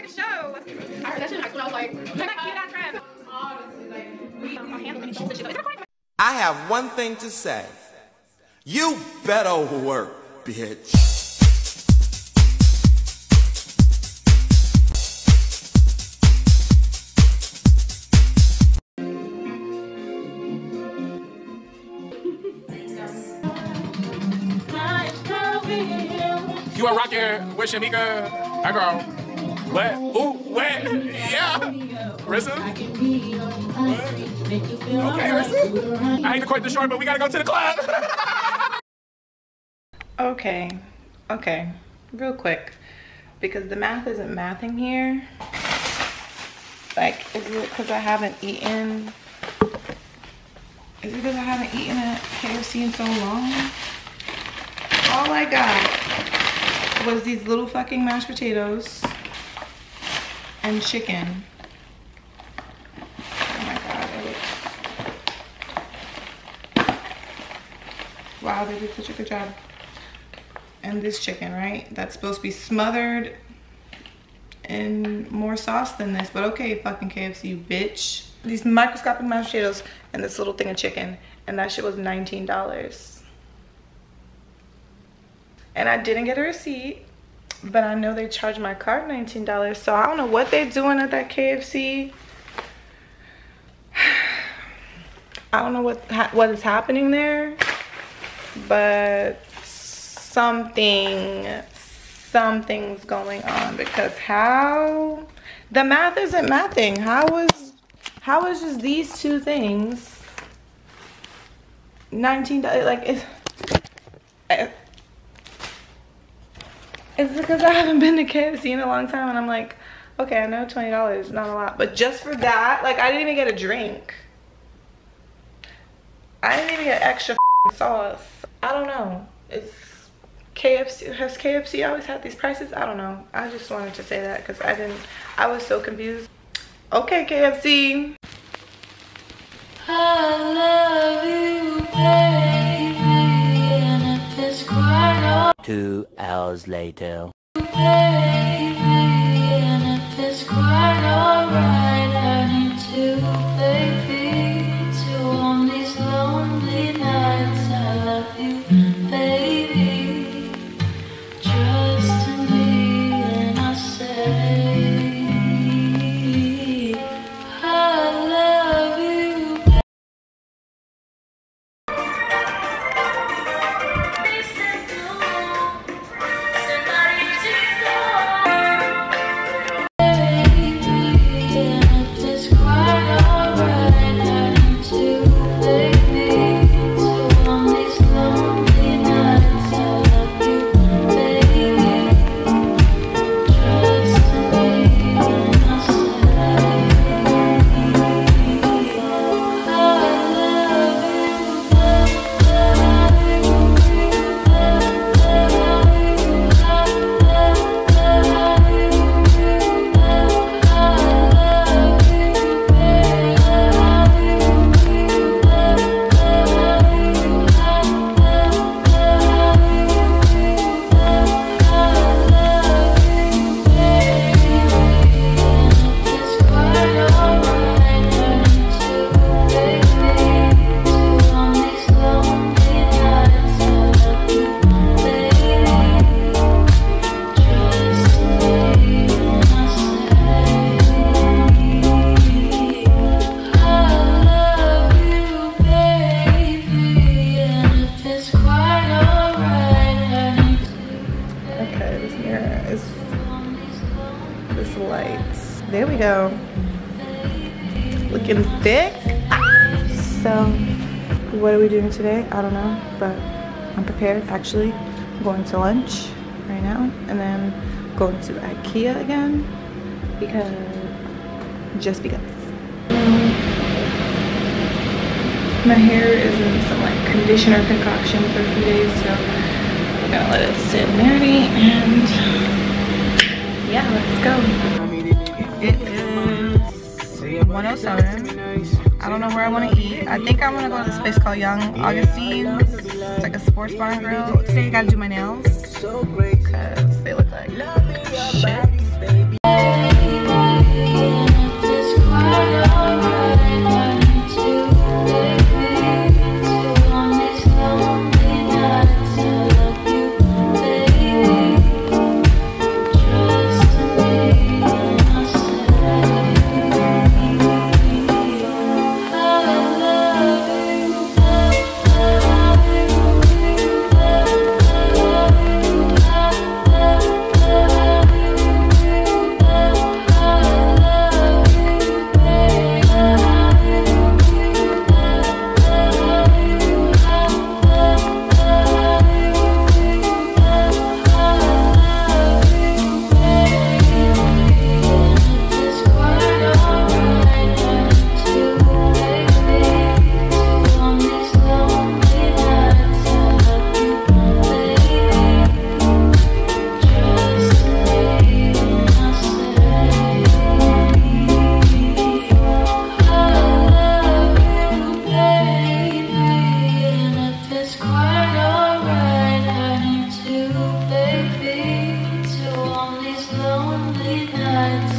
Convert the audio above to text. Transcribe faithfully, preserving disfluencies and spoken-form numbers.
the show. I heard that shit in high school. I was like, look at cute ass friend. I have one thing to say. You better work, bitch. You are rocking with Shamika. Hi, girl. What? Ooh, what? Yeah. Rissa? What? Okay, Rissa. I hate to quit the short, but we gotta go to the club. Okay. Okay. Real quick. Because the math isn't mathing here. Like, is it because I haven't eaten? Is it because I haven't eaten at K F C in so long? All I got was these little fucking mashed potatoes and chicken. Oh my god, it looks... Wow, they did such a good job. And this chicken, right? That's supposed to be smothered in more sauce than this, but okay, fucking K F C, you bitch. These microscopic mashed potatoes and this little thing of chicken, and that shit was nineteen dollars. And I didn't get a receipt, but I know they charged my card nineteen dollars, so I don't know what they're doing at that K F C. I don't know what what is happening there, but something, something's going on, because how, the math isn't mathing. How is, how is just these two things nineteen dollars, like, it's, I, it's because I haven't been to K F C in a long time, and I'm like, okay, I know twenty dollars is not a lot, but just for that, like, I didn't even get a drink. I didn't even get extra sauce. I don't know. It's K F C. Has K F C always had these prices? I don't know. I just wanted to say that because I didn't, I was so confused. Okay, K F C. I love you, baby, and it is quite all. Two hours later. Baby, and it is quite alright. I need to, baby, to on these lonely nights. I love you, baby. Trust in me, and I say, I love you. There we go. Looking thick. So, what are we doing today? I don't know, but I'm prepared. Actually, I'm going to lunch right now, and then going to IKEA again because, just because. My hair is in some like conditioner concoction for a few days, so I'm gonna let it sit and marinate, and yeah, let's go. It is one oh seven. I don't know where I want to eat. I think I want to go to this place called Young Augustine's. It's like a sports bar and grill. Today I gotta do my nails because they look like shit. nights